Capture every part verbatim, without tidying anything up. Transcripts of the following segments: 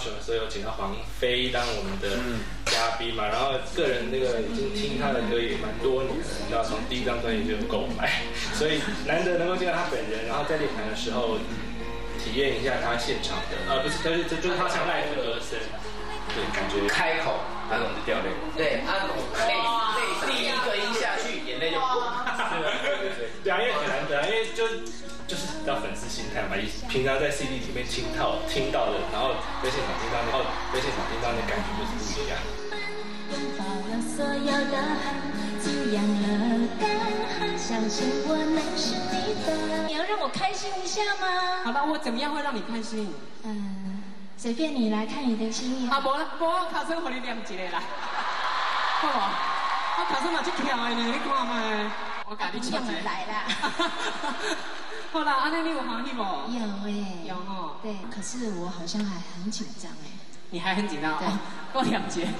雄的时候有请到黄飞当我们的嘉宾嘛，然后个人那个已经听他的歌也蛮多年了，你知道从第一张专辑就购买，所以难得能够见到他本人，然后在练团的时候体验一下他现场的，呃不是，但是这就是他唱 live 的歌声，对，感觉开口阿龙就掉泪，对，阿龙泪泪第一个音下去，眼泪就对对对，对啊，因为很难得，因为就就是到粉丝心态嘛，平常在 C D 里面听到听到的，然后在现场听到，然后在现场听到的感觉就是不一样。 拥抱了所有的恨，滋养了干旱，相信我能是你的。你要让我开心一下吗？ 好了，我怎么样会让你开心？ 嗯，随便你来看你的心意。 啊，无啦，无我卡声给你念一个啦，好不？我卡声嘛这跳的呢，你看嘛，我甲你唱一个。 来啦。 好啦，安尼你有欢喜无？ 有诶。 有吼。 对，可是我好像还很紧张诶。 你还很紧张？ 对。 我念一个。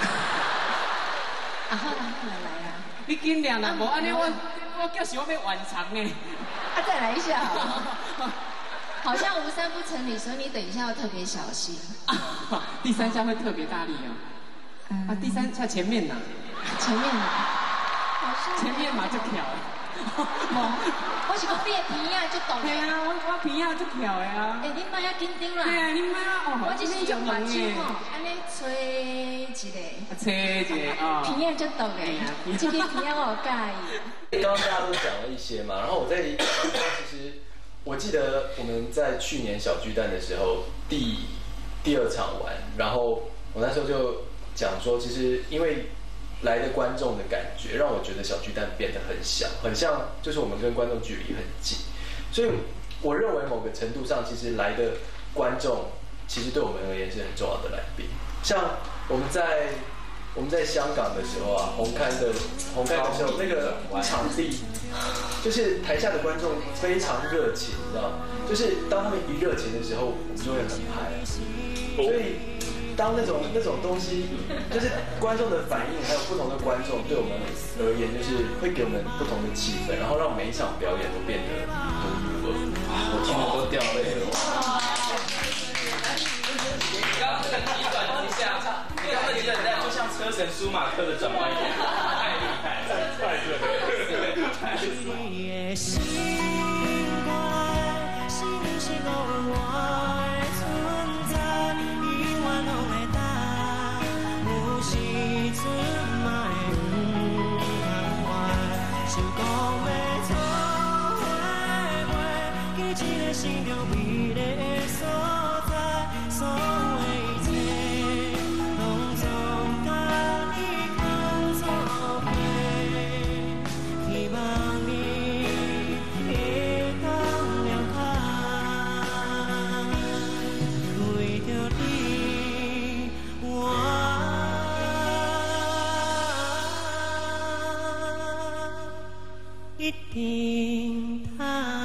啊，好啦好啦，来啦。 你紧念啦，无安尼我我叫是我要完场呢。 啊，再来一下好了。好像无三不成礼，所以你等一下要特别小心。 啊，第三下会特别大力哦。嗯。啊，第三下前面呐。 前面呐。 前面嘛就跳。 我是讲你的鼻啊，就懂。 对啊，我我鼻啊就跳的啊。 哎，你莫要紧张啦。 对啊，你莫哦。 我只是用眼睛吼，安尼吹一个。 吹一个啊。鼻啊就懂的，这个鼻啊我有介意。 刚刚大家都讲了一些嘛，然后我在其实我记得我们在去年小巨蛋的时候，第第二场完，然后我那时候就讲说，其实因为来的观众的感觉，让我觉得小巨蛋变得很小，很像就是我们跟观众距离很近，所以我认为某个程度上，其实来的观众其实对我们而言是很重要的来宾。像我们在我们在香港的时候啊，红磡的红磡的时候，那个场地就是台下的观众非常热情，你知道吗？就是当他们一热情的时候，我们就会很嗨，所以。当那种那种东西，就是观众的反应，还有不同的观众对我们而言，就是会给我们不同的气氛，然后让每一场表演都变得独一无二。哇，我听了都掉泪了。 你刚刚那个急转直下，你刚刚那个急转直下就像车神舒马克的转弯一样，太厉害了，太对了。 心中美丽的所在，所有一切拢总甲你放作伙，希望你会当了解，为着你我一定他。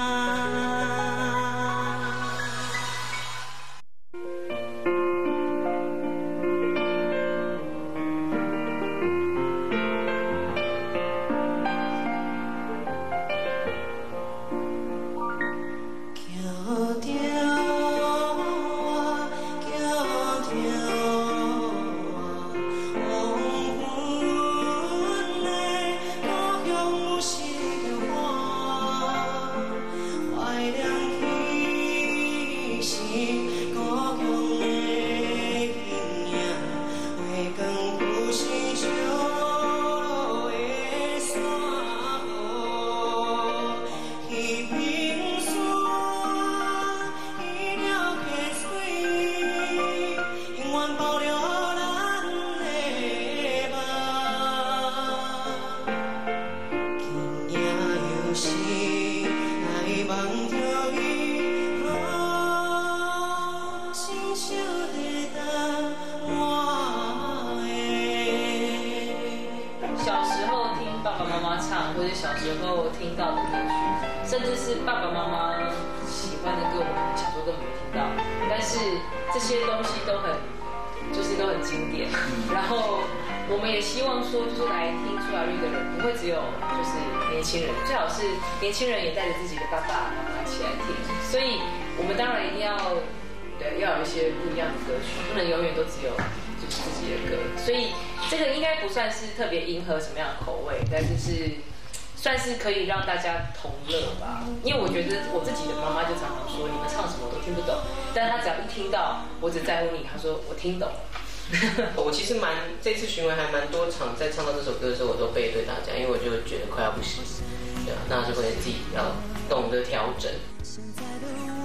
甚至是爸爸妈妈喜欢的歌，我们小时候根本没听到。但是这些东西都很，就是都很经典。然后我们也希望说，就是来听苏打绿的人，不会只有就是年轻人，最好是年轻人也带着自己的爸爸妈妈一起来听。所以我们当然一定要对，要有一些不一样的歌曲，不能永远都只有就是自己的歌。所以这个应该不算是特别迎合什么样的口味，但是是算是可以让大家同乐吧。因为我觉得我自己的妈妈就常常说，你们唱什么我都听不懂，但是她只要一听到我只在乎你，她说我听懂了。 我其实蛮这次巡回还蛮多场，在唱到这首歌的时候，我都背对大家，因为我就觉得快要不行，对啊，那就会自己要懂得调整。 现在的